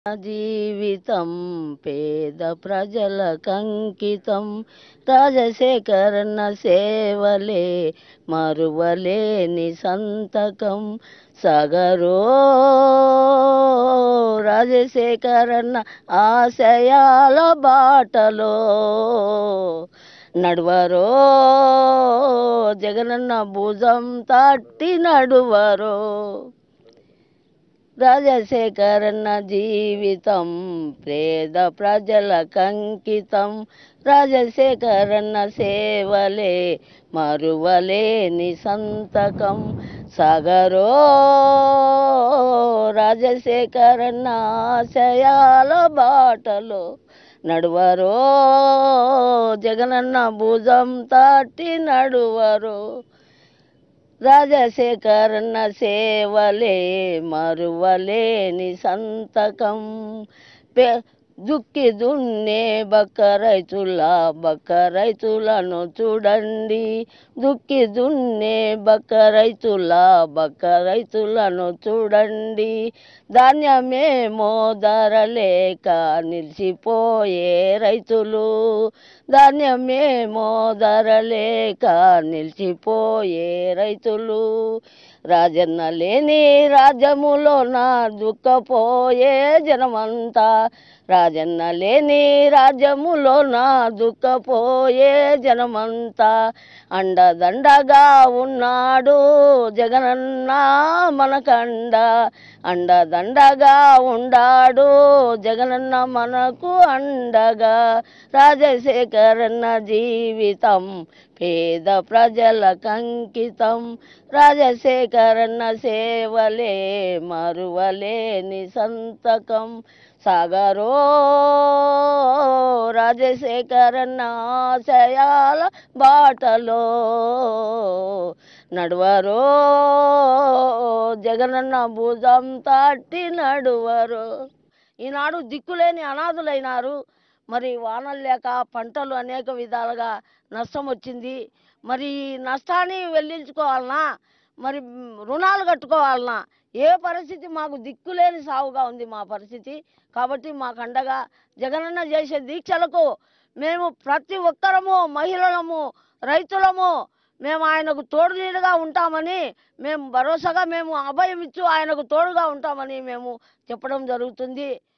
జీవితం పేద ప్రజలకంకితం రాజశేఖరన్న సేవలే మరువలేని సంతకం సగరో రాజశేఖరన్న ఆశయాల బాటలో నడువరో జగనన్న భుజం తట్టి నడువరో రాజశేఖరన్న జీవితం పేద ప్రజలకంకితం రాజశేఖరన్న సేవలే మరువలేని సంతకం సగరో రాజశేఖరన్న ఆశయాల బాటలో నడువరో జగనన్న భుజం తట్టి నడువరో రాజశేఖరన్న సేవలే మరువలేని సంతకం దుక్కి దున్నే బక్క రైతులను చూడండి దుక్కి దున్నే బక్క రైతులను చూడండి ధాన్యమేమో ధర లేక నిలిచిపోయే రైతులు ధాన్యమేమో ధర లేక నిలిచిపోయే రైతులు రాజన్న లేని రాజ్యములోన దుఃఖపోయే జనమంతా రాజన్న లేని రాజ్యములోన దుఃఖపోయే జనమంతా అండదండగా ఉన్నాడు జగనన్న మనకండ అండదండగా ఉండాడు జగనన్న మనకు అండగా రాజశేఖరన్న జీవితం పేద ప్రజలకంకితం రాజశేఖరన్న సేవలే మరువలేని సంతకం సాగరో రాజశేఖరన్న ఆశయాల బాటలో నడువరో జగనన్న భుజం తట్టి నడువరో ఈనాడు దిక్కులేని అనాథులైనారు మరి వానలు లేక పంటలు అనేక విధాలుగా నష్టం వచ్చింది మరి నష్టాన్ని వెల్లించుకోవాలన్నా మరి రుణాలు కట్టుకోవాలన్నా ఏ పరిస్థితి మాకు దిక్కులేని సాగుగా ఉంది మా పరిస్థితి కాబట్టి మాకు అండగా జగనన్న చేసే దీక్షలకు మేము ప్రతి ఒక్కరము మహిళలము రైతులము మేము ఆయనకు తోడు నీడగా ఉంటామని మేము భరోసాగా మేము అభయం ఇచ్చు ఆయనకు తోడుగా ఉంటామని మేము చెప్పడం జరుగుతుంది.